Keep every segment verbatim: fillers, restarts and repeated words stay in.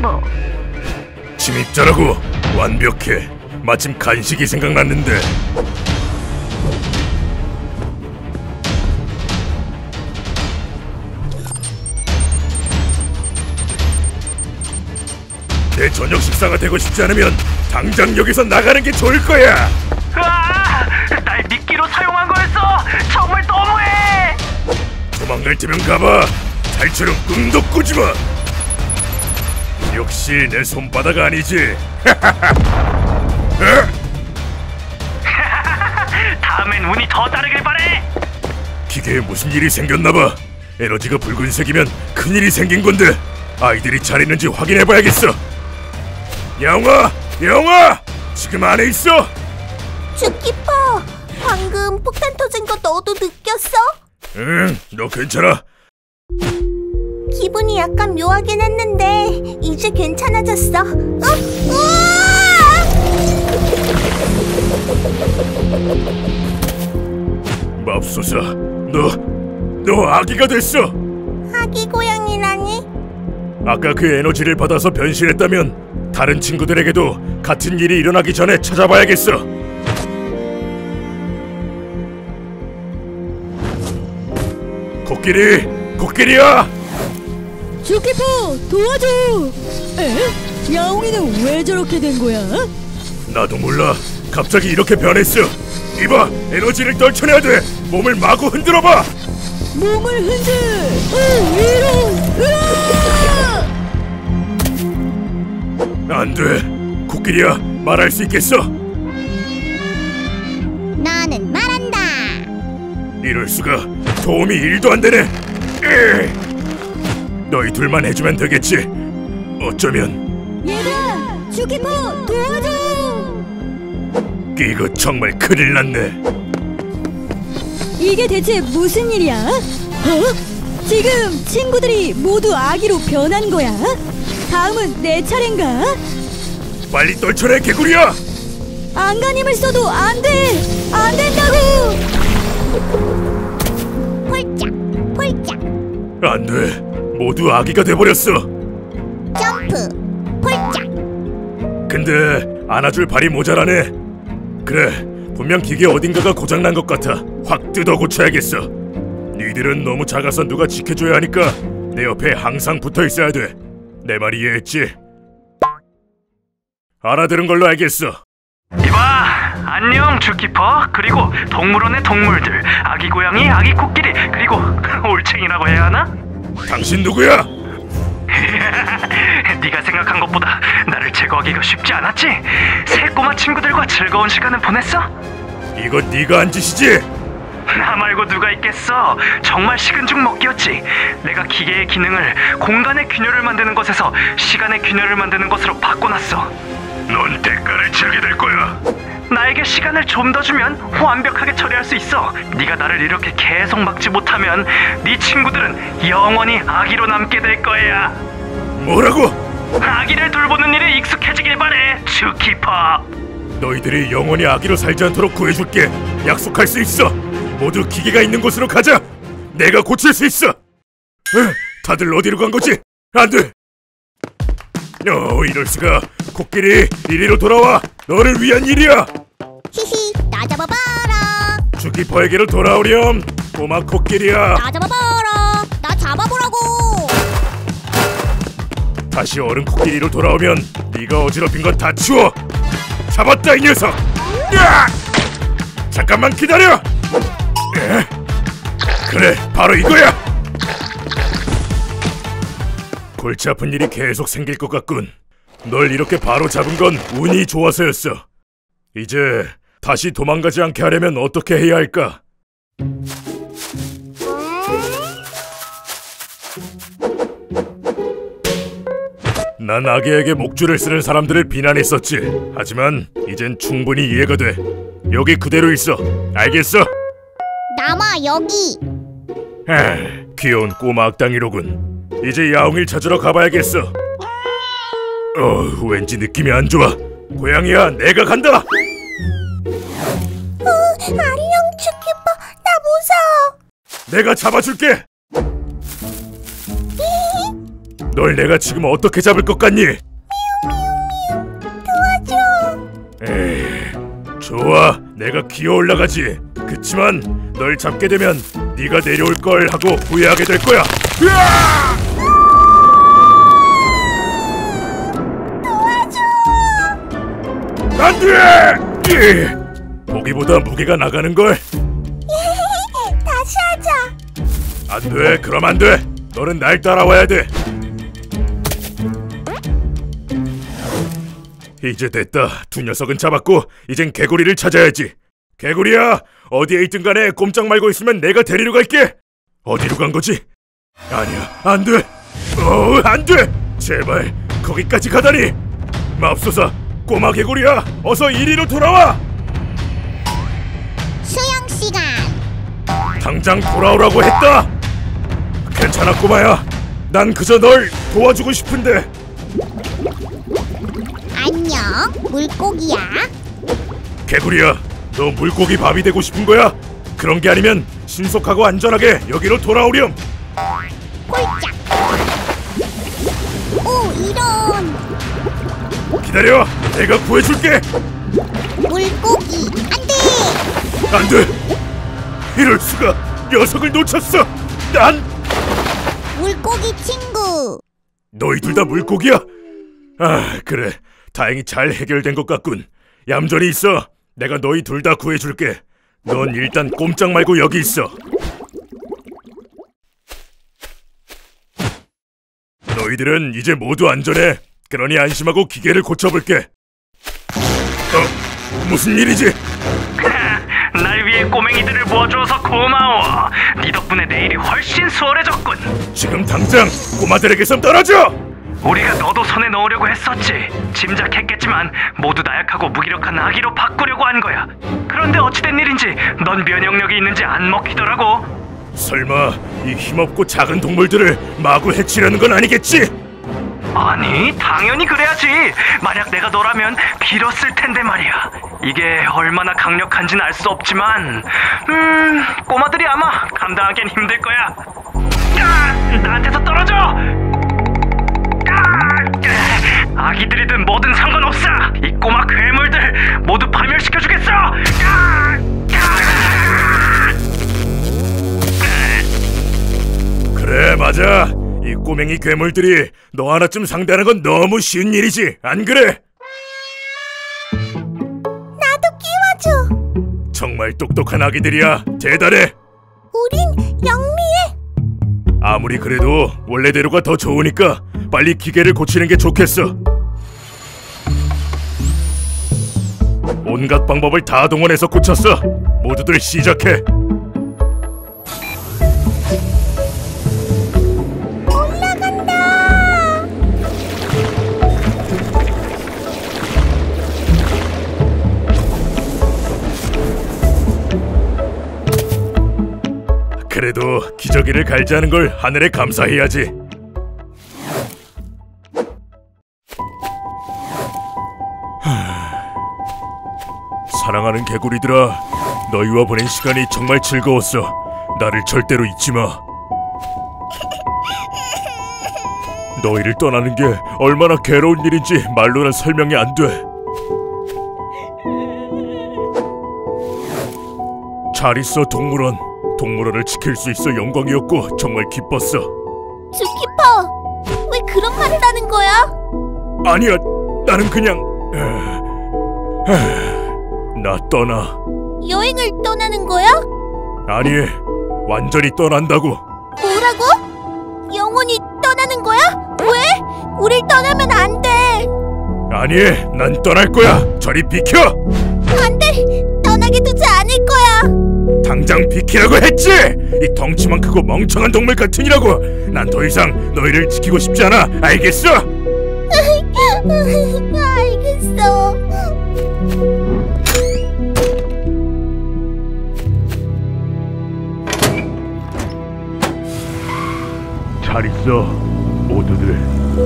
주기포. 침입자라고? 완벽해. 마침 간식이 생각났는데. 내 저녁 식사가 되고 싶지 않으면 당장 여기서 나가는 게 좋을 거야. 으아! 날 미끼로 사용한 거였어. 정말 너무해. 도망갈 테면 가봐. 잘처럼 꿈도 꾸지 마. 역시 내 손바닥 아니지. 다음엔 운이 더 다르길 바래. 기계에 무슨 일이 생겼나봐. 에너지가 붉은색이면 큰일이 생긴 건데 아이들이 잘 있는지 확인해봐야겠어. 야옹아! 야옹아! 지금 안에 있어! 주기포, 방금 폭탄 터진 거 너도 느꼈어? 응, 너 괜찮아? 기분이 약간 묘하긴 했는데 이제 괜찮아졌어. 어? 맙소사, 너, 너 아기가 됐어! 아기 고양이라니? 아까 그 에너지를 받아서 변신했다면 다른 친구들에게도 같은 일이 일어나기 전에 찾아봐야겠어. 코끼리! 코끼리야! 주기포 도와줘! 에? 야옹이는 왜 저렇게 된 거야? 나도 몰라. 갑자기 이렇게 변했어. 이봐, 에너지를 떨쳐내야 돼. 몸을 마구 흔들어봐. 몸을 흔들! 어, 위로! 으아! 안 돼. 코끼리야, 말할 수 있겠어? 나는 말한다. 이럴 수가. 도움이 일도 안 되네. 에이. 너희 둘만 해주면 되겠지. 어쩌면. 얘들아! 주기포 도와줘! 이거 정말 큰일 났네. 이게 대체 무슨 일이야? 어? 지금 친구들이 모두 아기로 변한 거야? 다음은 내 차례인가? 빨리 떨쳐내, 개구리야! 안간힘을 써도 안 돼! 안 된다고! 폴짝, 폴짝. 안 돼. 모두 아기가 돼버렸어. 점프, 폴짝. 근데 안아줄 발이 모자라네. 그래, 분명 기계 어딘가가 고장난 것 같아. 확 뜯어 고쳐야겠어. 니들은 너무 작아서 누가 지켜줘야 하니까 내 옆에 항상 붙어 있어야 돼. 내 말 이해했지? 알아들은 걸로 알겠어. 이봐, 안녕 주키퍼. 그리고 동물원의 동물들, 아기 고양이, 아기 코끼리, 그리고 올챙이라고 해야 하나? 당신 누구야? 네가 생각한 것보다 나를 제거하기가 쉽지 않았지? 새 꼬마 친구들과 즐거운 시간을 보냈어? 이거 네가 한 짓이지? 나 말고 누가 있겠어. 정말 식은 죽 먹기였지. 내가 기계의 기능을 공간의 균열을 만드는 것에서 시간의 균열을 만드는 것으로 바꿔놨어. 넌 대가를 치르게 될 거야. 나에게 시간을 좀 더 주면 완벽하게 처리할 수 있어. 네가 나를 이렇게 계속 막지 못하면 네 친구들은 영원히 아기로 남게 될 거야. 뭐라고? 아기를 돌보는 일에 익숙해지길 바래, 주키퍼. 너희들이 영원히 아기로 살지 않도록 구해줄게. 약속할 수 있어. 모두 기계가 있는 곳으로 가자. 내가 고칠 수 있어. 에, 다들 어디로 간 거지? 안 돼. 어, 이럴 수가. 코끼리, 이리로 돌아와. 너를 위한 일이야. 히히, 나 잡아봐라. 주키퍼에게로 돌아오렴. 꼬마 코끼리야. 나 잡아봐라. 나 잡아보라고. 다시 어른 코끼리로 돌아오면 네가 어지럽힌 건 다 치워. 잡았다, 이 녀석. 야! 잠깐만 기다려. 에? 그래, 바로 이거야. 골치 아픈 일이 계속 생길 것 같군. 널 이렇게 바로 잡은 건 운이 좋아서였어. 이제 다시 도망가지 않게 하려면 어떻게 해야 할까? 난 아기에게 목줄을 쓰는 사람들을 비난했었지. 하지만 이젠 충분히 이해가 돼. 여기 그대로 있어. 알겠어? 남아 여기. 에, 귀여운 꼬마 악당이로군. 이제 야옹이를 찾으러 가봐야겠어. 어, 왠지 느낌이 안 좋아. 고양이야, 내가 간다. 어, 안녕 주키퍼. 나 무서워. 내가 잡아줄게. 널 내가 지금 어떻게 잡을 것 같니? 도와줘. 에이, 좋아. 내가 기어 올라가지. 그치만 널 잡게 되면 네가 내려올 걸 하고 후회하게 될 거야. 으아! 도와줘. 안 돼! 예! 보기보다 무게가 나가는 걸. 다시 하자. 안 돼. 그럼 안 돼. 너는 날 따라와야 돼. 이제 됐다. 두 녀석은 잡았고 이젠 개구리를 찾아야지. 개구리야, 어디에 있든 간에 꼼짝 말고 있으면 내가 데리러 갈게. 어디로 간 거지? 아니야, 안 돼. 어, 안 돼. 제발 거기까지 가다니. 맙소사, 꼬마 개구리야, 어서 이리로 돌아와. 수영 시간. 당장 돌아오라고 했다. 괜찮아 꼬마야. 난 그저 널 도와주고 싶은데. 안녕, 물고기야. 개구리야, 너 물고기 밥이 되고 싶은 거야? 그런 게 아니면 신속하고 안전하게 여기로 돌아오렴. 꼴짝. 오, 이런. 기다려, 내가 구해줄게. 물고기, 안 돼. 안 돼. 이럴 수가. 녀석을 놓쳤어. 난 물고기 친구. 너희 둘 다 물고기야? 아, 그래. 다행히 잘 해결된 것 같군. 얌전히 있어. 내가 너희 둘 다 구해줄게. 넌 일단 꼼짝 말고 여기 있어. 너희들은 이제 모두 안전해. 그러니 안심하고 기계를 고쳐볼게. 어? 무슨 일이지? 날 위해 꼬맹이들을 모아주어서 고마워. 네 덕분에 내일이 훨씬 수월해졌군. 지금 당장 꼬마들에게서 떨어져! 우리가 너도 손에 넣으려고 했었지. 짐작했겠지만 모두 나약하고 무기력한 아기로 바꾸려고 한 거야. 그런데 어찌된 일인지 넌 면역력이 있는지 안 먹히더라고. 설마 이 힘없고 작은 동물들을 마구 해치려는 건 아니겠지? 아니, 당연히 그래야지. 만약 내가 너라면 빌었을 텐데 말이야. 이게 얼마나 강력한지는 알 수 없지만 음... 꼬마들이 아마 감당하기엔 힘들 거야. 아, 나한테서 떨어져! 아, 아기들이든 뭐든 상관없어. 이 꼬마 괴물들 모두 파멸시켜주겠어. 아, 아, 그래, 맞아. 이 꼬맹이 괴물들이 너 하나쯤 상대하는 건 너무 쉬운 일이지, 안 그래? 나도 끼워줘. 정말 똑똑한 아기들이야. 대단해. 우린 영리해. 아무리 그래도 원래대로가 더 좋으니까 빨리 기계를 고치는 게 좋겠어. 온갖 방법을 다 동원해서 고쳤어. 모두들 시작해. 올라간다. 그래도 기저귀를 갈지 않은 걸 하늘에 감사해야지. 사랑하는 개구리들아, 너희와 보낸 시간이 정말 즐거웠어. 나를 절대로 잊지 마. 너희를 떠나는 게 얼마나 괴로운 일인지 말로는 설명이 안 돼. 잘 있어, 동물원. 동물원을 지킬 수 있어 영광이었고 정말 기뻤어. 쭈키퍼, 왜 그런 말을 하는 거야? 아니야, 나는 그냥... 나 떠나. 여행을 떠나는 거야? 아니, 완전히 떠난다고. 뭐라고? 영원히 떠나는 거야? 왜? 우릴 떠나면 안 돼. 아니, 난 떠날 거야. 저리 비켜. 안 돼. 떠나게 두지 않을 거야. 당장 비키라고 했지. 이 덩치만 크고 멍청한 동물 같으니라고. 난 더 이상 너희를 지키고 싶지 않아. 알겠어? 알겠어. 잘 있어, 모두들.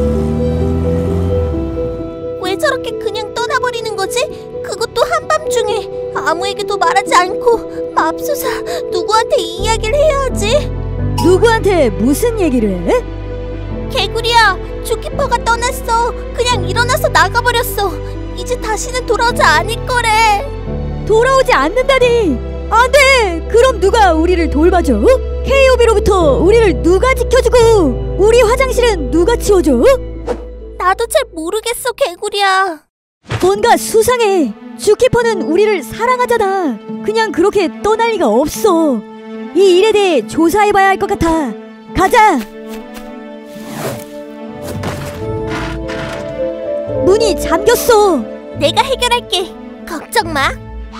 왜 저렇게 그냥 떠나버리는 거지? 그것도 한밤중에 아무에게도 말하지 않고. 맙소사, 누구한테 이 이야기를 해야 하지? 누구한테 무슨 얘기를 해? 개구리야, 주키퍼가 떠났어. 그냥 일어나서 나가버렸어. 이제 다시는 돌아오지 않을 거래. 돌아오지 않는다니. 안돼. 그럼 누가 우리를 돌봐줘? 케이오비로부터 우리를 누가 지켜주고 우리 화장실은 누가 치워줘? 나도 잘 모르겠어, 개구리야. 뭔가 수상해. 주키퍼는 우리를 사랑하잖아. 그냥 그렇게 떠날 리가 없어. 이 일에 대해 조사해봐야 할 것 같아. 가자. 문이 잠겼어. 내가 해결할게. 걱정 마.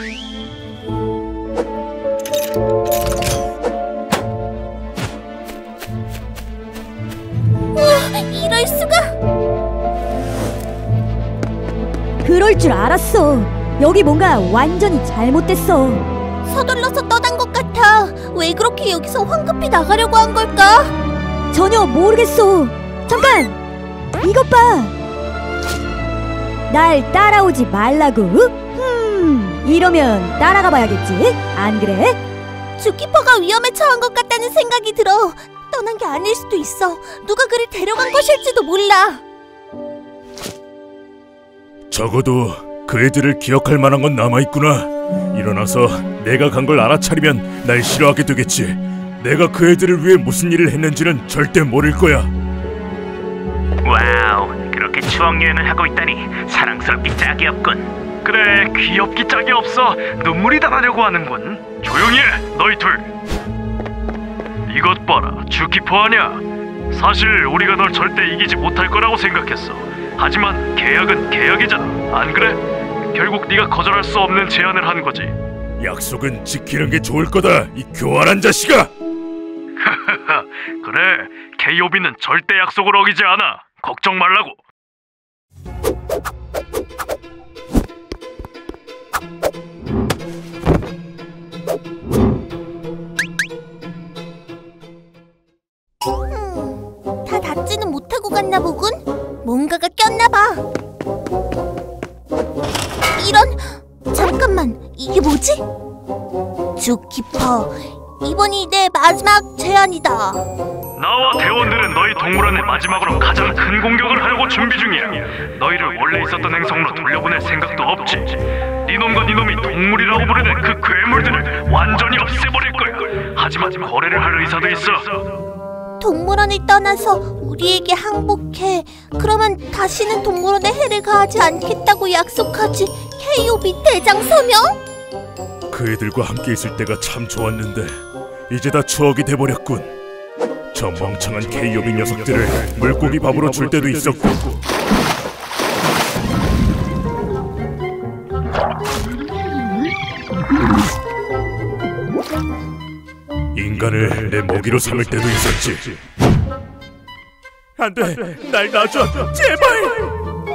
우와, 이럴 수가. 그럴 줄 알았어. 여기 뭔가 완전히 잘못됐어. 서둘러서 떠난 것 같아. 왜 그렇게 여기서 황급히 나가려고 한 걸까? 전혀 모르겠어. 잠깐! 이것 봐! 날 따라오지 말라고? 흠, 이러면 따라가 봐야겠지? 안 그래? 주키퍼가 위험에 처한 것 같다는 생각이 들어. 떠난 게 아닐 수도 있어. 누가 그를 데려간 것일지도 몰라. 적어도 그 애들을 기억할 만한 건 남아있구나. 일어나서 내가 간 걸 알아차리면 날 싫어하게 되겠지. 내가 그 애들을 위해 무슨 일을 했는지는 절대 모를 거야. 와우, 그렇게 추억 여행을 하고 있다니 사랑스럽기 짝이 없군. 그래, 귀엽기 짝이 없어. 눈물이 다 나려고 하는군. 조용히 해, 너희 둘. 이것 봐라, 주키퍼 아냐? 사실 우리가 널 절대 이기지 못할 거라고 생각했어. 하지만 계약은 계약이잖아, 안 그래? 결국 네가 거절할 수 없는 제안을 한 거지. 약속은 지키는 게 좋을 거다, 이 교활한 자식아. 그래, 케이오비는 절대 약속을 어기지 않아. 걱정 말라고. 음, 다 닿지는 못하고 갔나 보군. 뭔가가 꼈나 봐. 이런... 잠깐만, 이게 뭐지? 주키퍼, 이번이 내 마지막 제안이다. 나와 대원들은 너희 동물원에 마지막으로 가장 큰 공격을 하려고 준비 중이야. 너희를 원래 있었던 행성으로 돌려보낼 생각도 없지. 니놈과 니놈이 동물이라고 부르는 그 괴물들을 완전히 없애버릴 거야. 하지만 거래를 할 의사도 있어. 동물원을 떠나서 우리에게 항복해. 그러면 다시는 동물원에 해를 가하지 않겠다고 약속하지. 케이오비 대장 서명? 그 애들과 함께 있을 때가 참 좋았는데 이제 다 추억이 돼버렸군. 저 멍청한 케이오비 녀석들을 물고기 밥으로 줄 때도 있었고. 인간을 내 먹이로 삼을 때도 있었지. 안돼, 날 놔줘, 제발.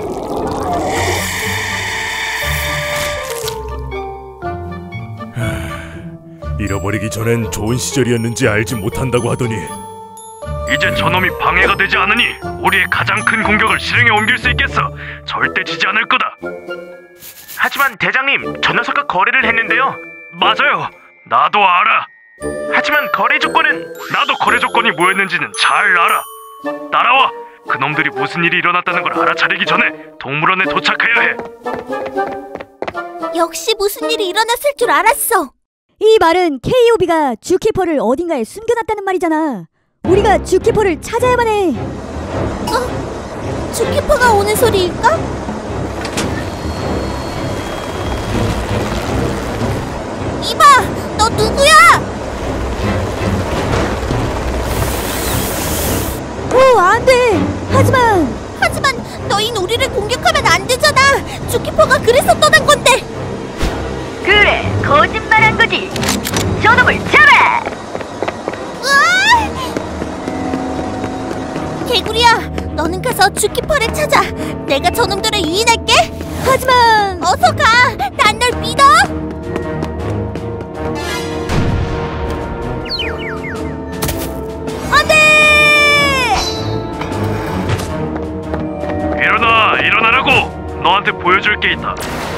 잃어버리기 전엔 좋은 시절이었는지 알지 못한다고 하더니 이제 저놈이 방해가 되지 않으니 우리의 가장 큰 공격을 실행에 옮길 수 있겠어. 절대 지지 않을 거다. 하지만 대장님, 저 녀석과 거래를 했는데요. 맞아요, 나도 알아. 하지만 거래 조건은... 나도 거래 조건이 뭐였는지는 잘 알아. 따라와. 그놈들이 무슨 일이 일어났다는 걸 알아차리기 전에 동물원에 도착해야 해. 역시 무슨 일이 일어났을 줄 알았어. 이 말은 케이오비가 주키퍼를 어딘가에 숨겨놨다는 말이잖아. 우리가 주키퍼를 찾아야만 해. 어? 주키퍼가 오는 소리일까? 이봐! 너 누구야? 오, 안 돼! 하지만... 하지만 너희는 우리를 공격하면 안 되잖아. 주키퍼가 그래서 떠난 건데. 그래, 거짓말한 거지. 저놈을 잡아! 으아! 개구리야, 너는 가서 주키퍼를 찾아. 내가 저놈들을 유인할게. 하지만... 어서 가. 난 널 믿어. 안돼! 일어나, 일어나라고. 너한테 보여줄 게 있다.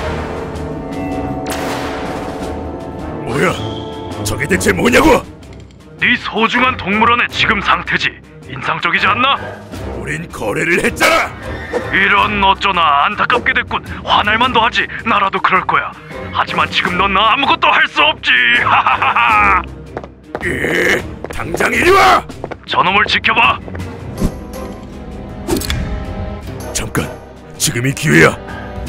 뭐야? 저게 대체 뭐냐고? 네 소중한 동물원의 지금 상태지. 인상적이지 않나? 우린 거래를 했잖아. 이런 어쩌나 안타깝게 됐군. 화날 만도 하지. 나라도 그럴 거야. 하지만 지금 넌 아무것도 할 수 없지. 하하하하. 에, 당장 이리 와. 저놈을 지켜봐. 잠깐, 지금이 기회야.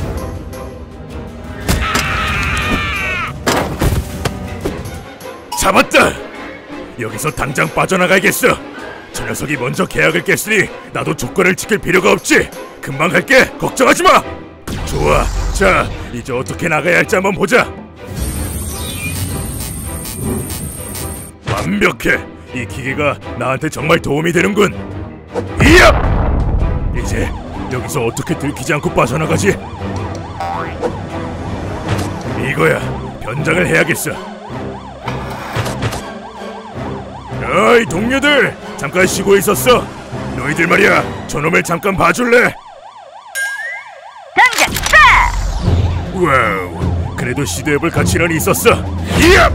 잡았다. 여기서 당장 빠져나가야겠어. 저 녀석이 먼저 계약을 깼으니 나도 조건을 지킬 필요가 없지. 금방 갈게. 걱정하지 마. 좋아. 자, 이제 어떻게 나가야 할지 한번 보자. 완벽해. 이 기계가 나한테 정말 도움이 되는군. 이야! 이제 여기서 어떻게 들키지 않고 빠져나가지? 이거야. 변장을 해야겠어. 어이 동료들, 잠깐 쉬고 있었어. 너희들 말이야, 저놈을 잠깐 봐줄래? 당장 쏴! 와우, 그래도 시도해볼 가치는 있었어. 이야!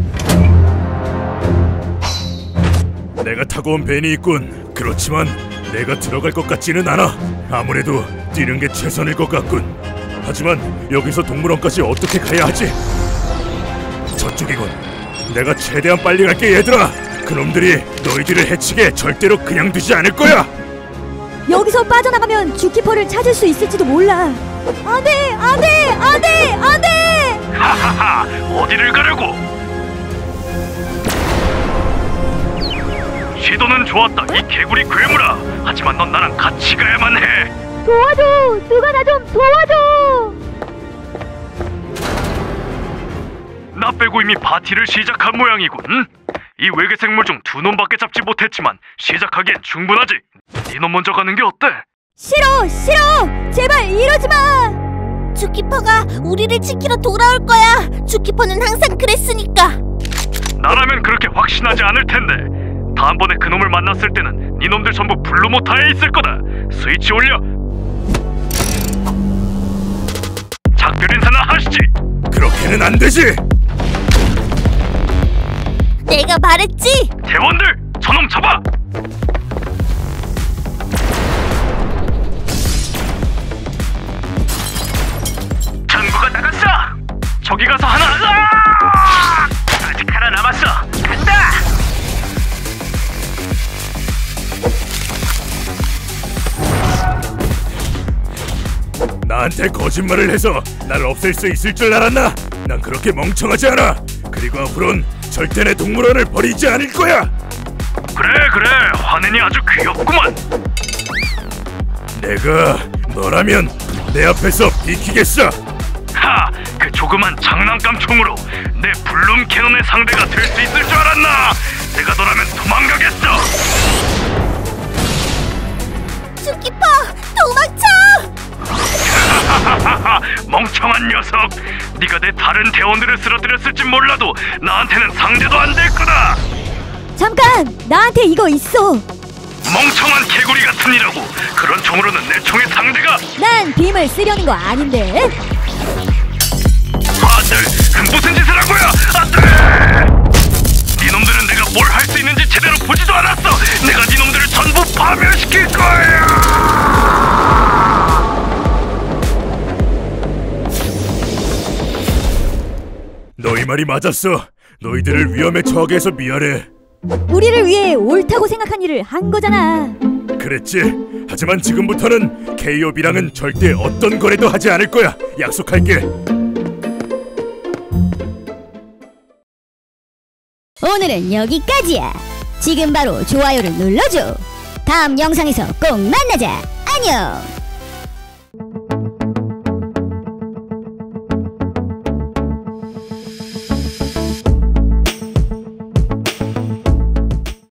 내가 타고 온 벤이 있군. 그렇지만 내가 들어갈 것 같지는 않아. 아무래도 뛰는 게 최선일 것 같군. 하지만 여기서 동물원까지 어떻게 가야 하지? 저쪽이군. 내가 최대한 빨리 갈게 얘들아. 그놈들이 너희들을 해치게 절대로 그냥 두지 않을 거야. 여기서 빠져나가면 주키퍼를 찾을 수 있을지도 몰라. 안돼, 안돼, 안돼, 안돼. 하하하. 어디를 가려고? 시도는 좋았다, 이 개구리 괴물아. 하지만 넌 나랑 같이 가야만 해. 도와줘, 누가 나 좀 도와줘. 나 빼고 이미 파티를 시작한 모양이군. 이 외계 생물 중 두 놈밖에 잡지 못했지만 시작하기엔 충분하지. 네 놈 먼저 가는 게 어때? 싫어, 싫어. 제발 이러지 마. 주키퍼가 우리를 지키러 돌아올 거야. 주키퍼는 항상 그랬으니까. 나라면 그렇게 확신하지 않을 텐데. 다음번에 그놈을 만났을 때는 네 놈들 전부 블루모타에 있을 거다. 스위치 올려. 작별 인사나 하시지. 그렇게는 안 되지. 내가 말했지. 대원들, 저놈 잡아. 전구가 나갔어. 저기 가서 하나. 으아! 아직 하나 남았어. 간다. 나한테 거짓말을 해서 날 없앨 수 있을 줄 알았나? 난 그렇게 멍청하지 않아. 그리고 앞으론 절대 내 동물원을 버리지 않을 거야. 그래 그래, 화내니 아주 귀엽구만. 내가 너라면 내 앞에서 비키겠어. 하, 그 조그만 장난감 총으로 내 블룸 캐논의 상대가 될 수 있을 줄 알았나? 내가 너라면 도망가겠어. 주키퍼, 도망쳐! 하하하하, 멍청한 녀석. 네가 내 다른 대원들을 쓰러뜨렸을진 몰라도 나한테는 상대도 안 될 거다. 잠깐, 나한테 이거 있어. 멍청한 개구리 같은 이라고. 그런 총으로는 내 총의 상대가. 난 빔을 쓰려는 거 아닌데. 안돼, 무슨 짓을 한 거야? 안돼. 네 놈들은 내가 뭘 할 수 있는지 제대로 보지도 않았어. 내가 네 놈들을 전부 파멸시킬 거야. 너희 말이 맞았어. 너희들을 위험에 처하게 해서 미안해. 우리를 위해 옳다고 생각한 일을 한 거잖아. 그랬지. 하지만 지금부터는 케이오비랑은 절대 어떤 거래도 하지 않을 거야. 약속할게. 오늘은 여기까지야. 지금 바로 좋아요를 눌러줘. 다음 영상에서 꼭 만나자. 안녕.